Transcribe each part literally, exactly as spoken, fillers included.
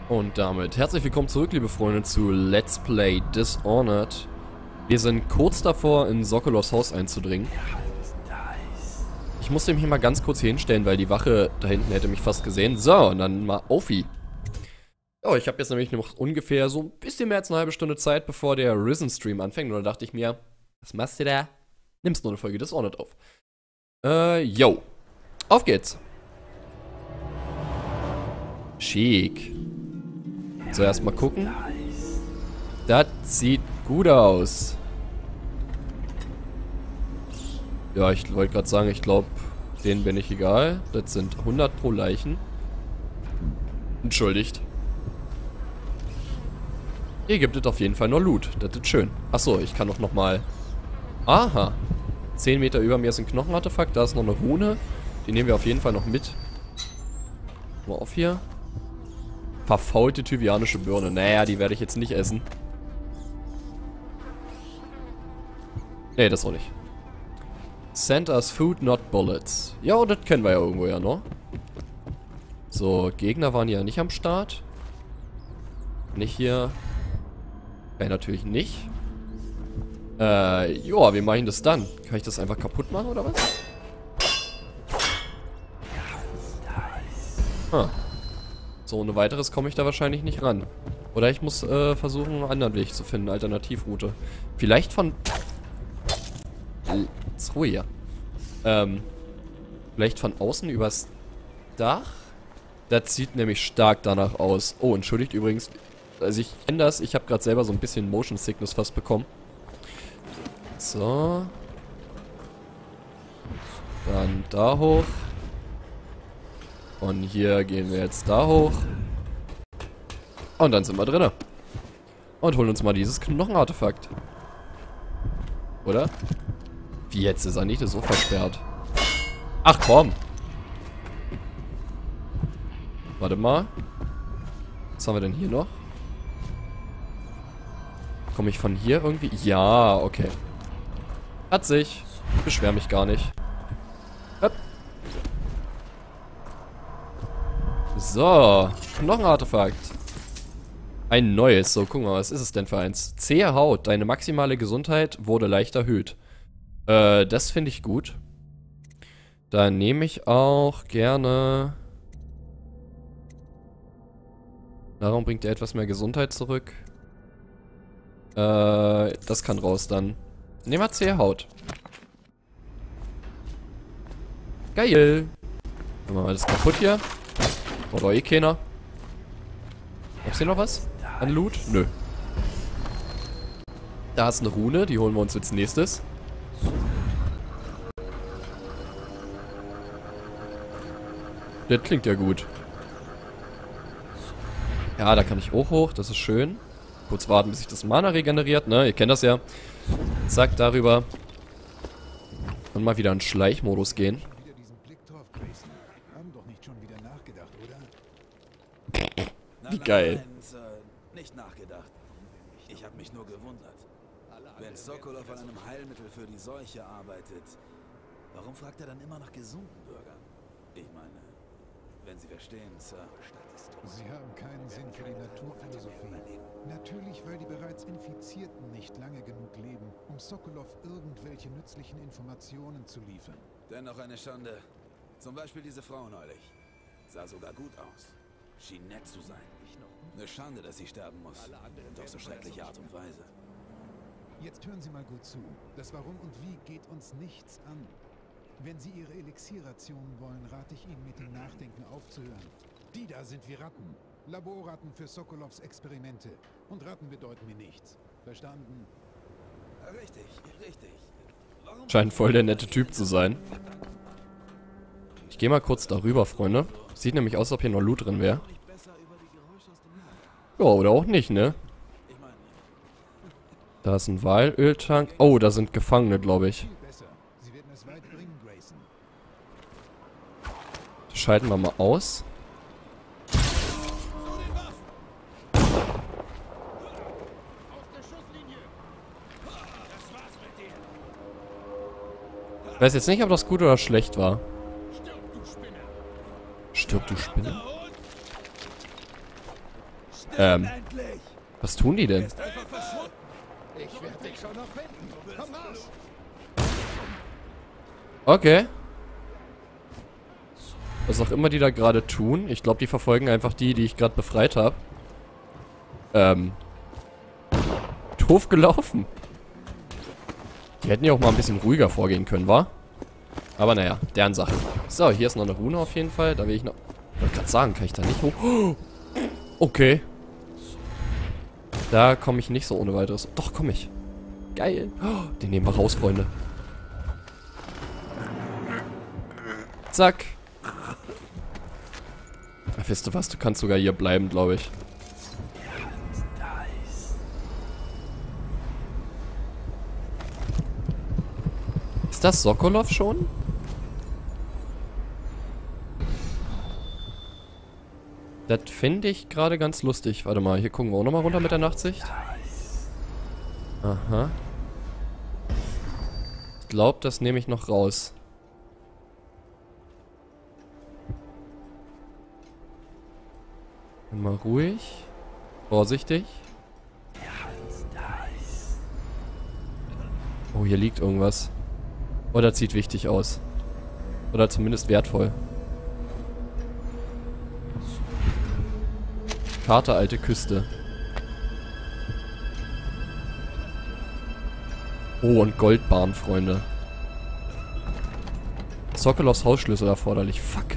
Und damit herzlich willkommen zurück, liebe Freunde, zu Let's Play Dishonored. Wir sind kurz davor, in Sokolovs Haus einzudringen. Ich musste mich mal ganz kurz hier hinstellen, weil die Wache da hinten hätte mich fast gesehen. So, und dann mal Aufi. Ja, ich habe jetzt nämlich noch ungefähr so ein bisschen mehr als eine halbe Stunde Zeit, bevor der Risen-Stream anfängt. Und dann dachte ich mir, was machst du da? Nimmst nur eine Folge Dishonored auf. Äh, yo. Auf geht's. Schick. So, erstmal gucken. Das sieht gut aus. Ja, ich wollte gerade sagen, ich glaube, denen bin ich egal. Das sind hundert pro Leichen. Entschuldigt. Hier gibt es auf jeden Fall noch Loot. Das ist schön. Achso, ich kann doch nochmal... Aha. zehn Meter über mir ist ein Knochenartefakt. Da ist noch eine Rune. Die nehmen wir auf jeden Fall noch mit. Mal auf hier. Verfaulte tyvianische Birne. Naja, die werde ich jetzt nicht essen. Nee, das auch nicht. Send us food, not bullets. Ja, das kennen wir ja irgendwo ja noch. So, Gegner waren ja nicht am Start. Nicht hier. Ja, natürlich nicht. Äh, joa, wie mache ich das dann? Kann ich das einfach kaputt machen, oder was? Hm. So, ohne weiteres komme ich da wahrscheinlich nicht ran. Oder ich muss äh, versuchen, einen anderen Weg zu finden, Alternativroute. Vielleicht von... Jetzt Ruhe hier. Ähm, vielleicht von außen übers Dach? Das sieht nämlich stark danach aus. Oh, entschuldigt übrigens. Also ich kenne das, ich habe gerade selber so ein bisschen Motion Sickness fast bekommen. So. Dann da hoch. Und hier gehen wir jetzt da hoch. Und dann sind wir drinne. Und holen uns mal dieses Knochenartefakt. Oder? Wie jetzt ist er nicht so versperrt? Ach komm. Warte mal. Was haben wir denn hier noch? Komme ich von hier irgendwie? Ja, okay. Hat sich. Ich beschwere mich gar nicht. Hopp. So, Knochenartefakt. Ein neues. So, gucken wir mal, was ist es denn für eins? Zähe Haut. Deine maximale Gesundheit wurde leicht erhöht. Äh, das finde ich gut. Dann nehme ich auch gerne... Darum bringt er etwas mehr Gesundheit zurück. Äh, das kann raus dann. Nehmen wir zähe Haut. Geil. Machen wir mal das kaputt hier. Oder eh keiner. Gab's hier noch was? An Loot? Nö. Da ist eine Rune, die holen wir uns als nächstes. Das klingt ja gut. Ja, da kann ich auch hoch, das ist schön. Kurz warten, bis sich das Mana regeneriert, ne? Ihr kennt das ja. Zack, darüber. Und mal wieder in Schleichmodus gehen. Wie geil. Nein, nein, Sir, nicht nachgedacht. Ich habe mich nur gewundert. Wenn Sokolov an einem Heilmittel für die Seuche arbeitet, warum fragt er dann immer nach gesunden Bürgern? Ich meine, wenn Sie verstehen, Sir. Sie haben keinen Sinn für die Naturphilosophie. Natürlich, weil die bereits Infizierten nicht lange genug leben, um Sokolov irgendwelche nützlichen Informationen zu liefern. Dennoch eine Schande. Zum Beispiel diese Frau neulich. Sah sogar gut aus. Schien nett zu sein. Eine Schande, dass sie sterben muss. Und auf so schreckliche Art und Weise. Jetzt hören Sie mal gut zu. Das Warum und Wie geht uns nichts an. Wenn Sie Ihre Elixierrationen wollen, rate ich Ihnen, mit dem Nachdenken aufzuhören. Die da sind wie Ratten. Laborratten für Sokolovs Experimente. Und Ratten bedeuten mir nichts. Verstanden? Richtig, richtig. Warum Scheint voll der nette Typ zu sein. Ich gehe mal kurz darüber, Freunde. Sieht nämlich aus, als ob hier noch Loot drin wäre. Ja, oder auch nicht, ne? Da ist ein Walöltank. Oh, da sind Gefangene, glaube ich. Das schalten wir mal aus. Ich weiß jetzt nicht, ob das gut oder schlecht war. Stirb, du Spinne. Ähm, was tun die denn? Ich werde dich schon noch finden. Komm raus. Okay. Was auch immer die da gerade tun. Ich glaube, die verfolgen einfach die, die ich gerade befreit habe. Ähm. Doof gelaufen. Die hätten ja auch mal ein bisschen ruhiger vorgehen können, wa? Aber naja, deren Sache. So, hier ist noch eine Rune auf jeden Fall. Da will ich noch... Ich wollte gerade sagen, kann ich da nicht hoch... Okay. Da komme ich nicht so ohne weiteres. Doch, komme ich. Geil. Den nehmen wir raus, Freunde. Zack. Ach, weißt du was? Du kannst sogar hier bleiben, glaube ich. Ist das Sokolov schon? Das finde ich gerade ganz lustig. Warte mal, hier gucken wir auch nochmal runter mit der Nachtsicht. Aha. Ich glaube, das nehme ich noch raus. Mal ruhig. Vorsichtig. Oh, hier liegt irgendwas. Oh, das sieht wichtig aus. Oder zumindest wertvoll. Karte alte Küste. Oh, und Goldbarren, Freunde. Sokolovs Hausschlüssel erforderlich. Fuck.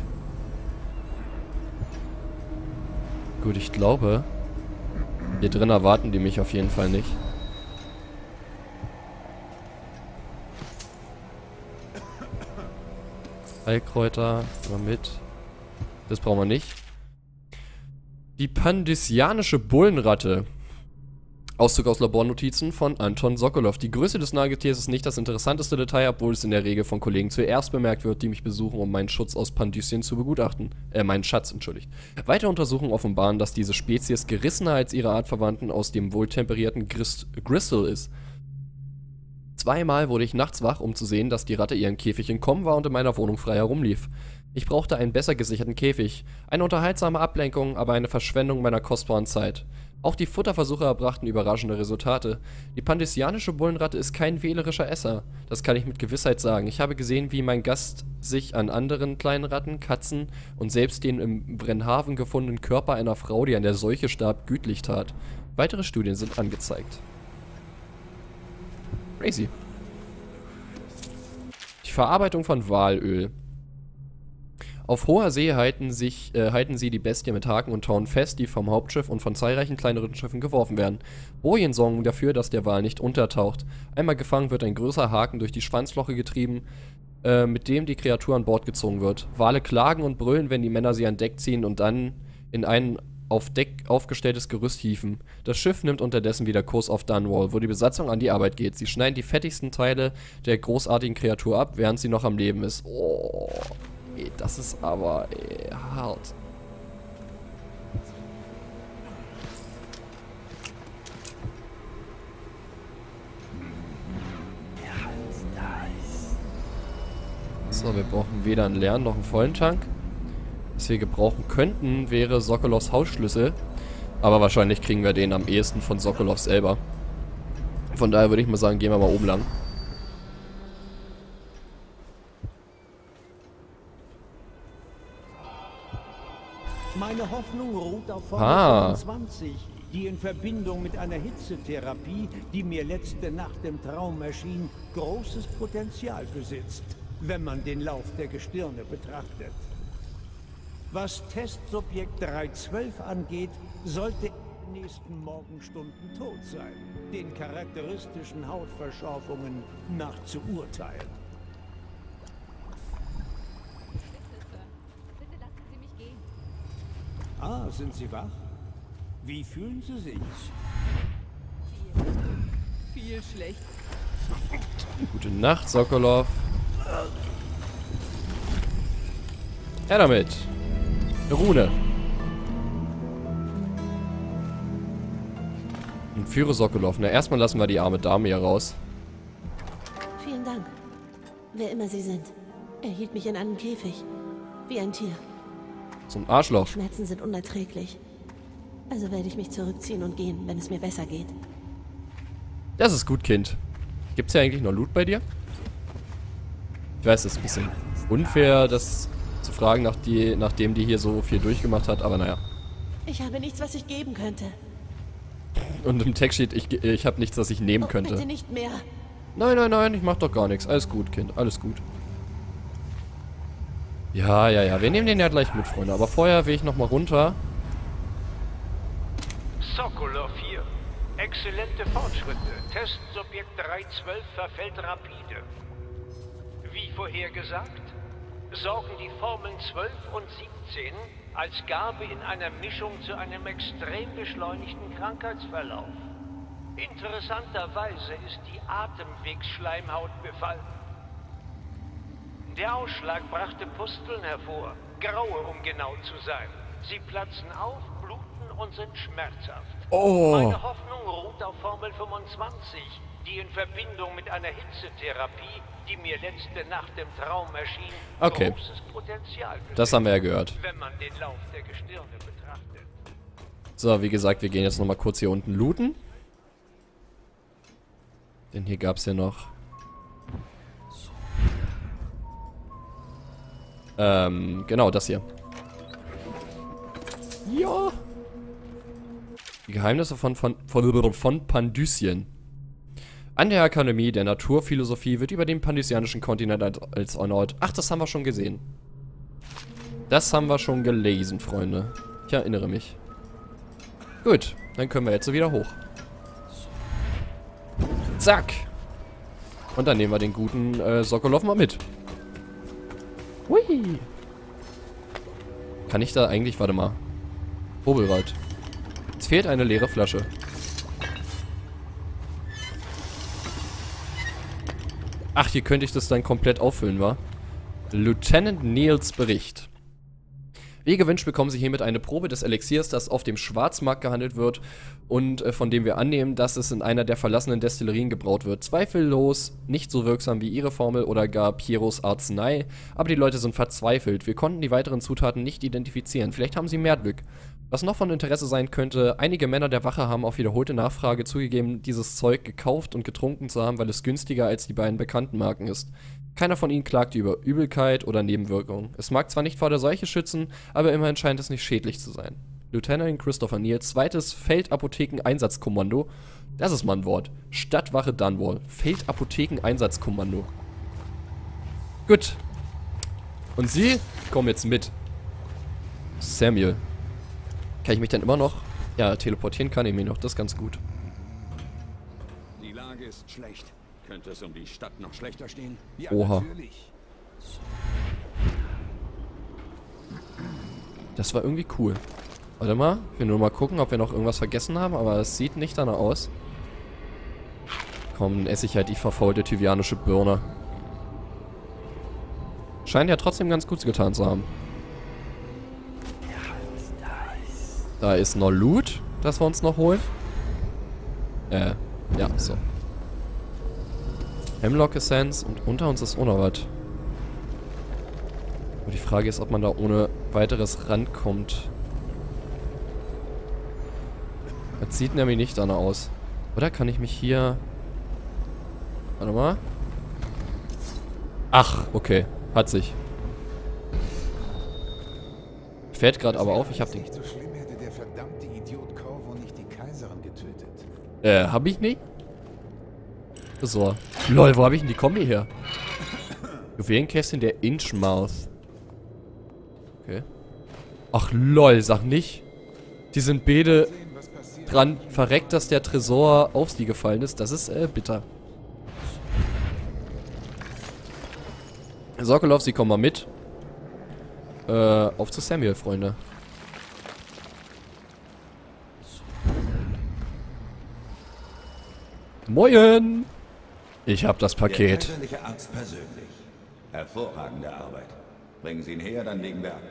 Gut, ich glaube, hier drin erwarten die mich auf jeden Fall nicht. Heilkräuter, mal mit. Das brauchen wir nicht. Die pandysianische Bullenratte. Auszug aus Labornotizen von Anton Sokolov. Die Größe des Nagetiers ist nicht das interessanteste Detail, obwohl es in der Regel von Kollegen zuerst bemerkt wird, die mich besuchen, um meinen Schutz aus Pandysien zu begutachten. Äh, meinen Schatz, entschuldigt. Weitere Untersuchungen offenbaren, dass diese Spezies gerissener als ihre Artverwandten aus dem wohltemperierten Gris Gristle ist. Zweimal wurde ich nachts wach, um zu sehen, dass die Ratte ihren Käfig entkommen war und in meiner Wohnung frei herumlief. Ich brauchte einen besser gesicherten Käfig. Eine unterhaltsame Ablenkung, aber eine Verschwendung meiner kostbaren Zeit. Auch die Futterversuche erbrachten überraschende Resultate. Die pandysianische Bullenratte ist kein wählerischer Esser. Das kann ich mit Gewissheit sagen. Ich habe gesehen, wie mein Gast sich an anderen kleinen Ratten, Katzen und selbst den im Brennhaven gefundenen Körper einer Frau, die an der Seuche starb, gütlich tat. Weitere Studien sind angezeigt. Crazy. Die Verarbeitung von Walöl. Auf hoher See halten, sich, äh, halten sie die Bestie mit Haken und Taunen fest, die vom Hauptschiff und von zahlreichen kleineren Schiffen geworfen werden. Bojen sorgen dafür, dass der Wal nicht untertaucht. Einmal gefangen wird ein größerer Haken durch die Schwanzloche getrieben, äh, mit dem die Kreatur an Bord gezogen wird. Wale klagen und brüllen, wenn die Männer sie an Deck ziehen und dann in ein auf Deck aufgestelltes Gerüst hieven. Das Schiff nimmt unterdessen wieder Kurs auf Dunwall, wo die Besatzung an die Arbeit geht. Sie schneiden die fettigsten Teile der großartigen Kreatur ab, während sie noch am Leben ist. Oh, ey, das ist aber ey, hart. So, wir brauchen weder einen leeren noch einen vollen Tank. Was wir gebrauchen könnten, wäre Sokolovs Hausschlüssel. Aber wahrscheinlich kriegen wir den am ehesten von Sokolov selber. Von daher würde ich mal sagen, gehen wir mal oben lang. Meine Hoffnung ruht auf Formel Ah. fünfundzwanzig, die in Verbindung mit einer Hitzetherapie, die mir letzte Nacht im Traum erschien, großes Potenzial besitzt, wenn man den Lauf der Gestirne betrachtet. Was Testsubjekt drei zwölf angeht, sollte in den nächsten Morgenstunden tot sein, den charakteristischen Hautverschorfungen nach zu urteilen. Bitte lassen Sie mich gehen. Ah, sind Sie wach? Wie fühlen Sie sich? Viel, viel schlecht. Gute Nacht, Sokolov. Her damit. Eine Rune. Und führe Sokolov. Na, erstmal lassen wir die arme Dame hier raus. Vielen Dank. Wer immer Sie sind. Er hielt mich in einem Käfig. Wie ein Tier. So ein Arschloch. Schmerzen sind unerträglich. Also werde ich mich zurückziehen und gehen, wenn es mir besser geht. Das ist gut, Kind. Gibt's hier eigentlich noch Loot bei dir? Ich weiß, das ist ein bisschen unfair, das zu fragen, nach die, nachdem die hier so viel durchgemacht hat, aber naja. Ich habe nichts, was ich geben könnte. Und im Text steht, ich, ich habe nichts, was ich nehmen Oh, könnte. bitte nicht mehr. Nein, nein, nein, ich mach doch gar nichts. Alles gut, Kind, alles gut. Ja, ja, ja, wir nehmen den ja gleich mit, Freunde. Aber vorher will ich nochmal runter. Sokolov hier. Exzellente Fortschritte. Testsubjekt drei zwölf verfällt rapide. Wie vorhergesagt, sorgen die Formeln zwölf und siebzehn als Gabe in einer Mischung zu einem extrem beschleunigten Krankheitsverlauf. Interessanterweise ist die Atemwegsschleimhaut befallen. Der Ausschlag brachte Pusteln hervor, graue, um genau zu sein. Sie platzen auf, bluten und sind schmerzhaft. Oh. Meine Hoffnung ruht auf Formel fünfundzwanzig, die in Verbindung mit einer Hitzetherapie, die mir letzte Nacht im Traum erschien, Okay. großes Potenzial besitzt, Das haben wir ja gehört. wenn man den Lauf der Gestirne betrachtet. So, wie gesagt, wir gehen jetzt nochmal kurz hier unten looten. Denn hier gab es ja noch... Ähm, genau, das hier. Ja. Die Geheimnisse von, von, von, von Pandysien. An der Akademie der Naturphilosophie wird über den pandysianischen Kontinent als, als Ort... Ach, das haben wir schon gesehen. Das haben wir schon gelesen, Freunde. Ich erinnere mich. Gut, dann können wir jetzt so wieder hoch. Zack. Und dann nehmen wir den guten äh, Sokolov mal mit. Hui. Kann ich da eigentlich... Warte mal. Hobelwald. Es fehlt eine leere Flasche. Ach, hier könnte ich das dann komplett auffüllen, wa? Lieutenant Neils Bericht. Wie gewünscht bekommen Sie hiermit eine Probe des Elixiers, das auf dem Schwarzmarkt gehandelt wird und äh, von dem wir annehmen, dass es in einer der verlassenen Destillerien gebraut wird. Zweifellos nicht so wirksam wie Ihre Formel oder gar Pieros Arznei, aber die Leute sind verzweifelt. Wir konnten die weiteren Zutaten nicht identifizieren. Vielleicht haben Sie mehr Glück. Was noch von Interesse sein könnte, einige Männer der Wache haben auf wiederholte Nachfrage zugegeben, dieses Zeug gekauft und getrunken zu haben, weil es günstiger als die beiden bekannten Marken ist. Keiner von ihnen klagte über Übelkeit oder Nebenwirkungen. Es mag zwar nicht vor der Seuche schützen, aber immerhin scheint es nicht schädlich zu sein. Lieutenant Christopher Neils, zweites Feldapotheken-Einsatzkommando. Das ist mal ein Wort. Stadtwache Dunwall. Feldapotheken-Einsatzkommando. Gut. Und Sie kommen jetzt mit. Samuel. Kann ich mich dann immer noch... Ja, teleportieren kann ich mich noch. Das ist ganz gut. Die Lage ist schlecht. Könnte es um die Stadt noch schlechter stehen? Ja, Oha. natürlich. Das war irgendwie cool. Warte mal. Ich will nur mal gucken, ob wir noch irgendwas vergessen haben, aber es sieht nicht danach aus. Komm, dann esse ich halt die verfaulte tyvianische Birne. Scheint ja trotzdem ganz gut getan zu haben. Da ist noch Loot, das wir uns noch holen. Äh, ja, so. Hemlock Essence und unter uns ist auch noch was. Und die Frage ist, ob man da ohne weiteres rankommt. Das sieht nämlich nicht danach aus. Oder kann ich mich hier... Warte mal. Ach, okay. Hat sich. Fällt gerade aber auf, ich hab den... Nicht so schlimm, hätte der verdammte Idiot Corvo nicht die Kaiserin getötet. Äh, hab ich nicht? So. Lol, wo hab ich denn die Kombi her? Juwelenkästchen der Inchmouth. Okay. Ach lol, sag nicht. Die sind beide dran verreckt, dass der Tresor auf sie gefallen ist. Das ist äh, bitter. Sokolov, Sie kommen mal mit. Äh, auf zu Samuel, Freunde. Moin! Ich hab das Der Paket. kaiserliche Arzt persönlich. Hervorragende Arbeit. Bringen Sie ihn her, dann legen wir an.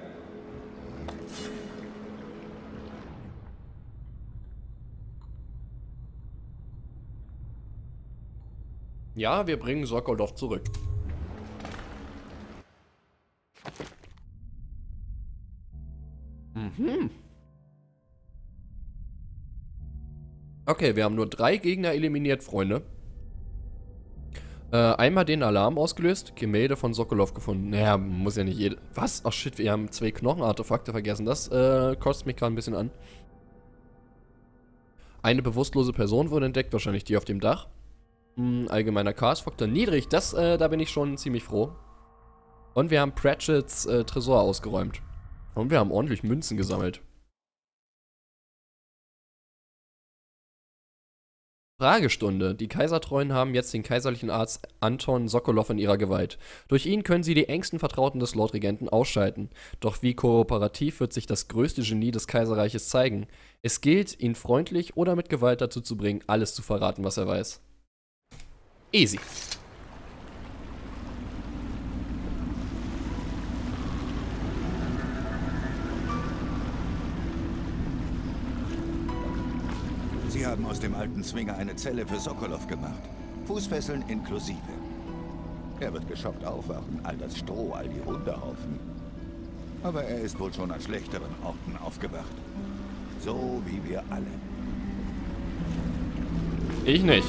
Ja, wir bringen Sokolov zurück. Mhm. Okay, wir haben nur drei Gegner eliminiert, Freunde. Äh, einmal den Alarm ausgelöst, Gemälde von Sokolov gefunden. Naja, muss ja nicht jede... Was? Ach shit, wir haben zwei Knochenartefakte vergessen. Das äh, kostet mich gerade ein bisschen an. Eine bewusstlose Person wurde entdeckt, wahrscheinlich die auf dem Dach. Hm, allgemeiner Chaos-Faktor niedrig, das, äh, da bin ich schon ziemlich froh. Und wir haben Pratchetts äh, Tresor ausgeräumt. Und wir haben ordentlich Münzen gesammelt. Fragestunde. Die Kaisertreuen haben jetzt den kaiserlichen Arzt Anton Sokolov in ihrer Gewalt. Durch ihn können sie die engsten Vertrauten des Lordregenten ausschalten. Doch wie kooperativ wird sich das größte Genie des Kaiserreiches zeigen? Es gilt, ihn freundlich oder mit Gewalt dazu zu bringen, alles zu verraten, was er weiß. Easy. Sie haben aus dem alten Zwinger eine Zelle für Sokolov gemacht. Fußfesseln inklusive. Er wird geschockt aufwachen, all das Stroh, all die Hundehaufen. Aber er ist wohl schon an schlechteren Orten aufgewacht. So wie wir alle. Ich nicht.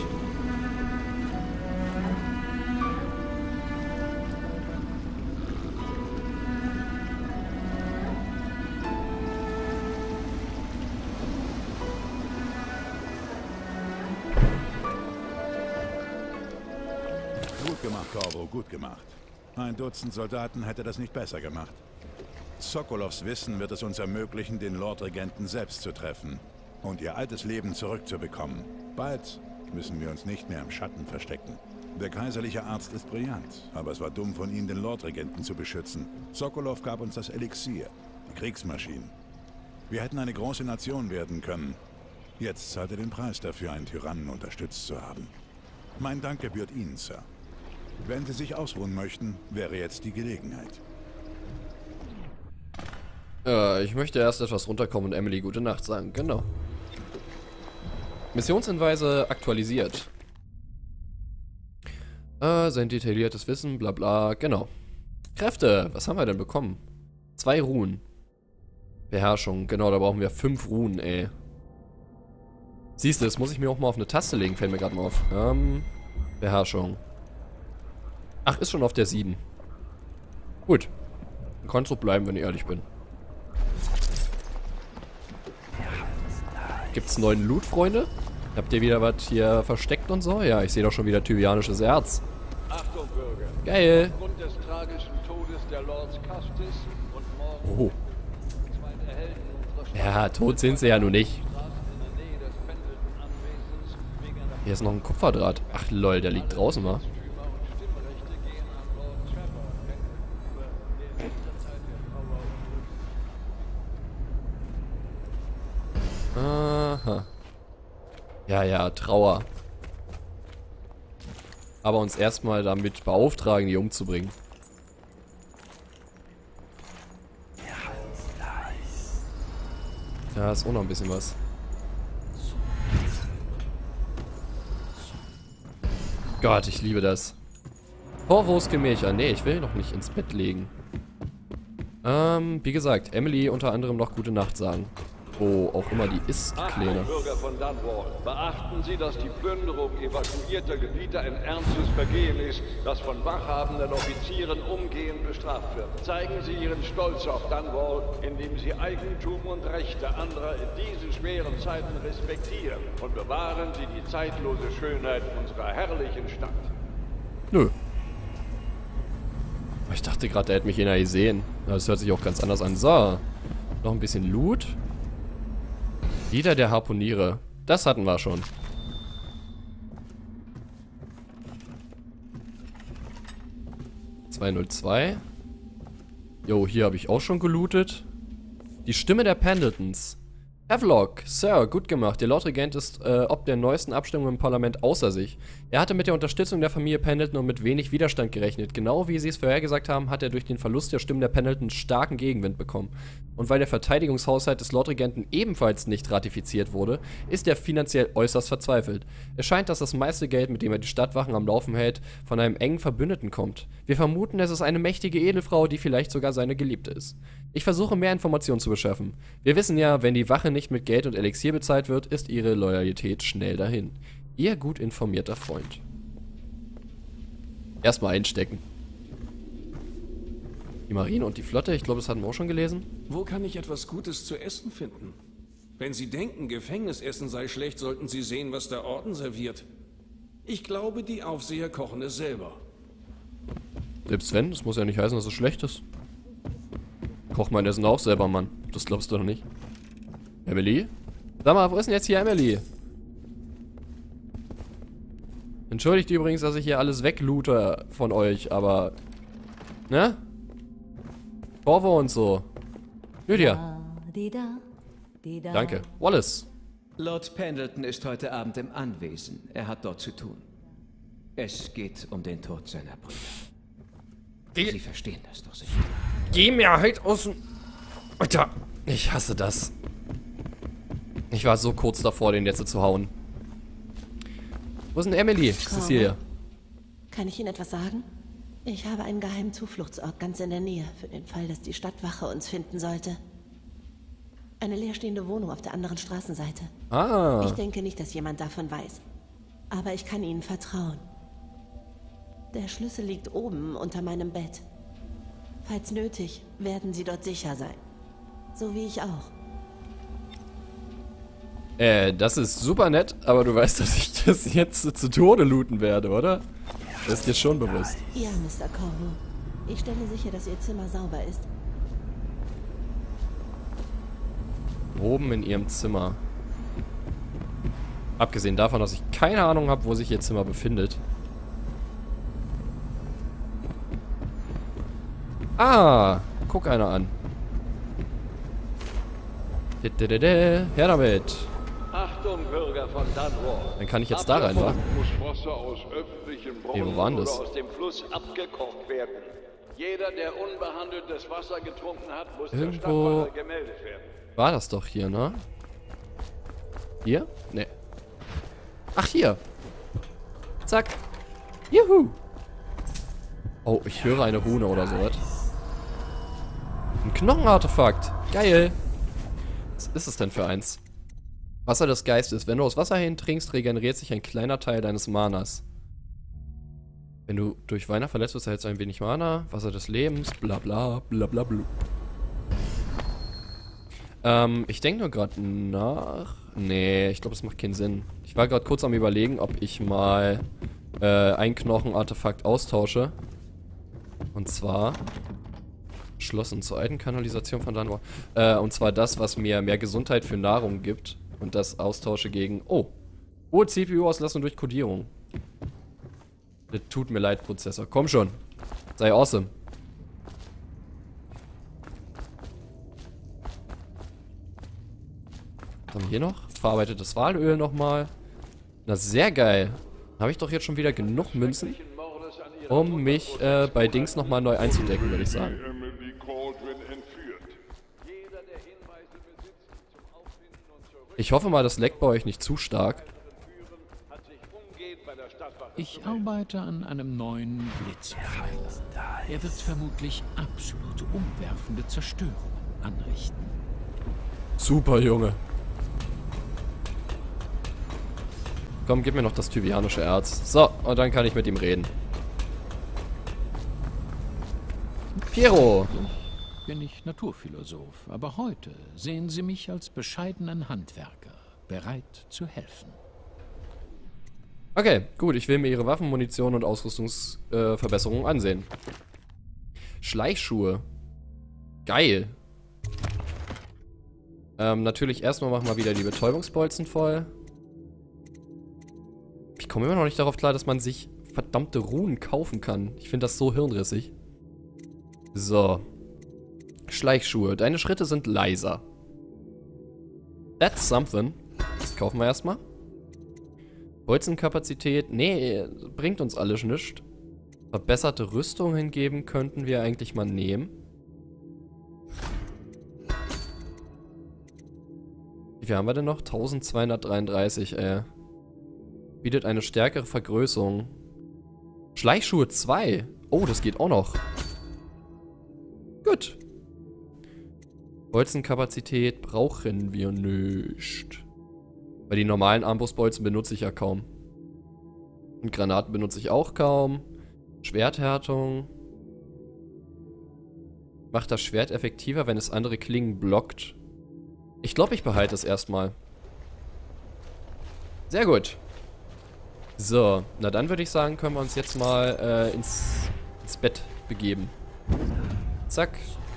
Gut gemacht, Corvo, gut gemacht. Ein Dutzend Soldaten hätte das nicht besser gemacht. Sokolovs Wissen wird es uns ermöglichen, den Lordregenten selbst zu treffen und ihr altes Leben zurückzubekommen. Bald müssen wir uns nicht mehr im Schatten verstecken. Der kaiserliche Arzt ist brillant, aber es war dumm von ihm, den Lordregenten zu beschützen. Sokolov gab uns das Elixier, die Kriegsmaschinen. Wir hätten eine große Nation werden können. Jetzt zahlt er den Preis dafür, einen Tyrannen unterstützt zu haben. Mein Dank gebührt Ihnen, Sir. Wenn Sie sich ausruhen möchten, wäre jetzt die Gelegenheit. Äh, ich möchte erst etwas runterkommen und Emily gute Nacht sagen. Genau. Missionshinweise aktualisiert. Äh, sein detailliertes Wissen, bla bla, genau. Kräfte, was haben wir denn bekommen? Zwei Ruhen. Beherrschung, genau, da brauchen wir fünf Ruhen, ey. Siehst du, das muss ich mir auch mal auf eine Taste legen, fällt mir gerade mal auf. Ähm, Beherrschung. Ach, ist schon auf der sieben. Gut. Dann kann es so bleiben, wenn ich ehrlich bin. Gibt's neuen Loot, Freunde? Habt ihr wieder was hier versteckt und so? Ja, ich sehe doch schon wieder tyvianisches Erz. Achtung, Bürger. Geil. Aufgrund des tragischen Todes der Lords Castis und morgen Oh. zwei der Helden unserer Stadt. Ja, tot sind sie ja nun nicht. In der Nähe des Pendleton-Anwesens wegen einer Hier ist noch ein Kupferdraht. Ach lol, der liegt draußen mal. Bistümer und Stimmrechte gehen an Lord Trevor gegenüber, der in letzter Zeit der Trauer Aha. Ja, ja, Trauer. Aber uns erstmal damit beauftragen, die umzubringen. Ja, ist auch noch ein bisschen was. Gott, ich liebe das. Corvos Gemächer. Nee, ich will noch nicht ins Bett legen. Ähm, wie gesagt, Emily unter anderem noch gute Nacht sagen. Wo auch immer die ist, Kleine. Achtung, Bürger von Dunwall. Beachten Sie, dass die Plünderung evakuierter Gebiete ein ernstes Vergehen ist, das von wachhabenden Offizieren umgehend bestraft wird. Zeigen Sie Ihren Stolz auf Dunwall, indem Sie Eigentum und Rechte anderer in diesen schweren Zeiten respektieren und bewahren Sie die zeitlose Schönheit unserer herrlichen Stadt. Nö. Ich dachte gerade, der hätte mich jener gesehen. Das hört sich auch ganz anders an. So. Noch ein bisschen Loot. Lieder der Harpuniere. Das hatten wir schon. zweihundertzwei. Jo, hier habe ich auch schon gelootet. Die Stimme der Pendletons. Havelock, Sir, gut gemacht. Der Lordregent ist äh, ob der neuesten Abstimmung im Parlament außer sich. Er hatte mit der Unterstützung der Familie Pendleton und mit wenig Widerstand gerechnet. Genau wie sie es vorhergesagt haben, hat er durch den Verlust der Stimmen der Pendletons starken Gegenwind bekommen. Und weil der Verteidigungshaushalt des Lordregenten ebenfalls nicht ratifiziert wurde, ist er finanziell äußerst verzweifelt. Es scheint, dass das meiste Geld, mit dem er die Stadtwachen am Laufen hält, von einem engen Verbündeten kommt. Wir vermuten, es ist eine mächtige Edelfrau, die vielleicht sogar seine Geliebte ist. Ich versuche mehr Informationen zu beschaffen. Wir wissen ja, wenn die Wache nicht nicht mit Geld und Elixier bezahlt wird, ist ihre Loyalität schnell dahin. Ihr gut informierter Freund. Erstmal einstecken. Die Marine und die Flotte, ich glaube, das hatten wir auch schon gelesen. Wo kann ich etwas Gutes zu essen finden? Wenn Sie denken, Gefängnisessen sei schlecht, sollten Sie sehen, was der Orden serviert. Ich glaube, die Aufseher kochen es selber. Selbst wenn, das muss ja nicht heißen, dass es schlecht ist. Koch mein Essen auch selber, Mann. Das glaubst du doch nicht. Emily? Sag mal, wo ist denn jetzt hier Emily? Entschuldigt übrigens, dass ich hier alles wegloote von euch, aber... Ne? Corvo und so. Lydia. Danke. Wallace. Lord Pendleton ist heute Abend im Anwesen. Er hat dort zu tun. Es geht um den Tod seiner Brüder. Die Sie verstehen das doch sicher. Geh mir halt aus dem... Alter, ich hasse das. Ich war so kurz davor, den jetzt zu hauen. Wo ist denn Emily? Ist das hier? Kann ich Ihnen etwas sagen? Ich habe einen geheimen Zufluchtsort ganz in der Nähe, für den Fall, dass die Stadtwache uns finden sollte. Eine leerstehende Wohnung auf der anderen Straßenseite. Ah. Ich denke nicht, dass jemand davon weiß. Aber ich kann Ihnen vertrauen. Der Schlüssel liegt oben unter meinem Bett. Falls nötig, werden Sie dort sicher sein. So wie ich auch. Äh, das ist super nett, aber du weißt, dass ich das jetzt zu Tode looten werde, oder? Das ist dir schon bewusst. Ja, Mister Corvo. Ich stelle sicher, dass Ihr Zimmer sauber ist. Oben in ihrem Zimmer. Abgesehen davon, dass ich keine Ahnung habe, wo sich ihr Zimmer befindet. Ah, guck einer an. Her damit. Achtung, Bürger von Dunwall. Dann kann ich jetzt da rein, wa? Muss Wasser aus öffentlichen Brunnen hey, wo waren das? oder aus dem Fluss abgekocht werden. Jeder, der unbehandeltes Wasser getrunken hat, muss Irgendwo der Stadtwache gemeldet werden. War das doch hier, ne? Hier? Ne. Ach, hier. Zack. Juhu. Oh, ich höre eine Rune oder sowas. Ein Knochenartefakt. Geil. Was ist es denn für eins? Wasser des Geistes. Wenn du aus Wasser hintrinkst, regeneriert sich ein kleiner Teil deines Manas. Wenn du durch Weihnachten verletzt wirst, erhältst du ein wenig Mana. Wasser des Lebens. Bla bla bla bla bla. Ähm, ich denke nur gerade nach. Nee, ich glaube, das macht keinen Sinn. Ich war gerade kurz am Überlegen, ob ich mal äh, ein Knochenartefakt austausche. Und zwar Schlossen zur alten Kanalisation von Dunwall. Äh, und zwar das, was mir mehr Gesundheit für Nahrung gibt. Und das austausche gegen... Oh. Hohe C P U-Auslastung durch Kodierung. Das tut mir leid, Prozessor. Komm schon. Sei awesome. Was haben wir hier noch? Verarbeitetes Walöl nochmal. Na, sehr geil. Habe ich doch jetzt schon wieder genug Münzen, um mich äh, bei Dings nochmal neu einzudecken, würde ich sagen. Ich hoffe mal, das leckt bei euch nicht zu stark. Ich arbeite an einem neuen Blitzpfeiler. Er wird vermutlich absolut umwerfende Zerstörungen anrichten. Super, Junge. Komm, gib mir noch das tyvianische Erz. So, und dann kann ich mit ihm reden. Piero! Bin ich Naturphilosoph, aber heute sehen Sie mich als bescheidenen Handwerker, bereit zu helfen. Okay, gut, ich will mir ihre Waffen, Munition und Ausrüstungsverbesserungen äh, ansehen. Schleichschuhe. Geil. Ähm, natürlich erstmal machen wir wieder die Betäubungsbolzen voll. Ich komme immer noch nicht darauf klar, dass man sich verdammte Runen kaufen kann. Ich finde das so hirnrissig. So. Schleichschuhe. Deine Schritte sind leiser. That's something. Das kaufen wir erstmal. Bolzenkapazität. Nee, bringt uns alles nichts. Verbesserte Rüstung hingeben könnten wir eigentlich mal nehmen. Wie viel haben wir denn noch? eintausendzweihundertdreiunddreißig, ey. Bietet eine stärkere Vergrößerung. Schleichschuhe zwei. Oh, das geht auch noch. Gut. Bolzenkapazität brauchen wir nicht. Weil die normalen Armbrustbolzen benutze ich ja kaum. Und Granaten benutze ich auch kaum. Schwerthärtung. Macht das Schwert effektiver, wenn es andere Klingen blockt. Ich glaube, ich behalte es erstmal. Sehr gut. So, na dann würde ich sagen, können wir uns jetzt mal äh, ins, ins Bett begeben. Zack.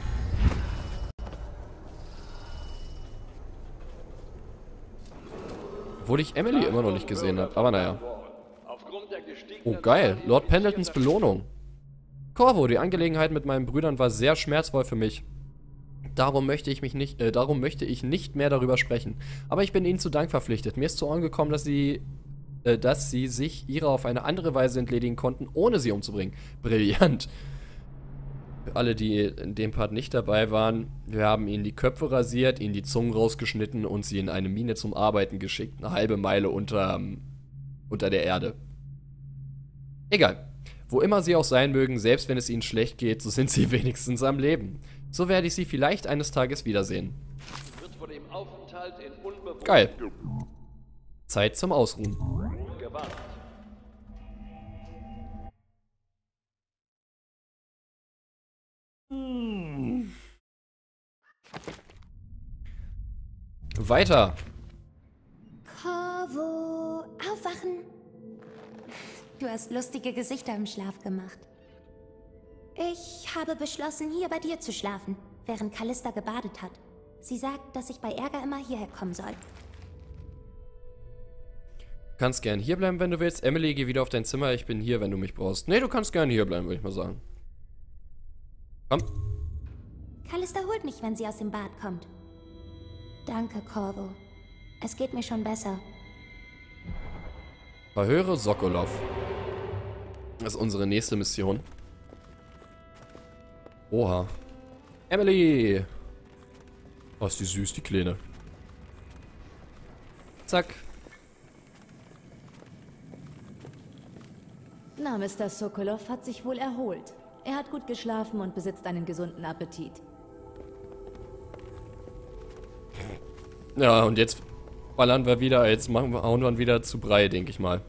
Obwohl ich Emily immer noch nicht gesehen habe, aber naja. Oh geil, Lord Pendletons Belohnung. Corvo, die Angelegenheit mit meinen Brüdern war sehr schmerzvoll für mich. Darum möchte ich mich nicht, äh, darum möchte ich nicht mehr darüber sprechen. Aber ich bin ihnen zu Dank verpflichtet. Mir ist zu Ohren gekommen, dass sie, äh, dass sie sich ihrer auf eine andere Weise entledigen konnten, ohne sie umzubringen. Brillant. Für alle, die in dem Part nicht dabei waren, wir haben ihnen die Köpfe rasiert, ihnen die Zungen rausgeschnitten und sie in eine Mine zum Arbeiten geschickt. Eine halbe Meile unter, ähm, unter der Erde. Egal. Wo immer sie auch sein mögen, selbst wenn es ihnen schlecht geht, so sind sie wenigstens am Leben. So werde ich sie vielleicht eines Tages wiedersehen. Geil. Zeit zum Ausruhen. Hm. Weiter. Corvo, aufwachen. Du hast lustige Gesichter im Schlaf gemacht. Ich habe beschlossen, hier bei dir zu schlafen, während Callista gebadet hat. Sie sagt, dass ich bei Ärger immer hierher kommen soll. Du kannst gern hier bleiben, wenn du willst. Emily, geh wieder auf dein Zimmer. Ich bin hier, wenn du mich brauchst. Nee, du kannst gern hier bleiben, würde ich mal sagen. Komm. Callista holt mich, wenn sie aus dem Bad kommt. Danke, Corvo. Es geht mir schon besser. Verhöre Sokolov. Das ist unsere nächste Mission. Oha. Emily! Oh, ist die süß, die Kleine. Zack. Na, Mister Sokolov hat sich wohl erholt. Er hat gut geschlafen und besitzt einen gesunden Appetit. Ja, und jetzt ballern wir wieder, jetzt machen wir, hauen wir wieder zu Brei, denke ich mal.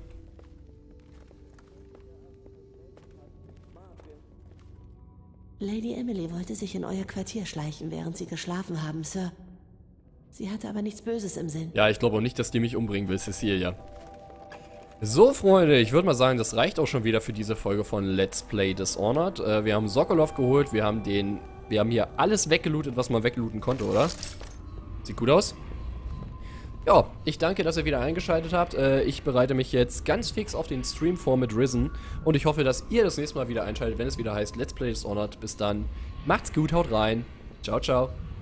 Lady Emily wollte sich in euer Quartier schleichen, während sie geschlafen haben, Sir. Sie hatte aber nichts Böses im Sinn. Ja, ich glaube auch nicht, dass die mich umbringen will, Cecilia. So, Freunde, ich würde mal sagen, das reicht auch schon wieder für diese Folge von Let's Play Dishonored. Äh, wir haben Sokolov geholt, wir haben den... Wir haben hier alles weggelootet, was man weglooten konnte, oder? Sieht gut aus. Ja, ich danke, dass ihr wieder eingeschaltet habt. Äh, ich bereite mich jetzt ganz fix auf den Stream vor mit Risen. Und ich hoffe, dass ihr das nächste Mal wieder einschaltet, wenn es wieder heißt Let's Play Dishonored. Bis dann, macht's gut, haut rein. Ciao, ciao.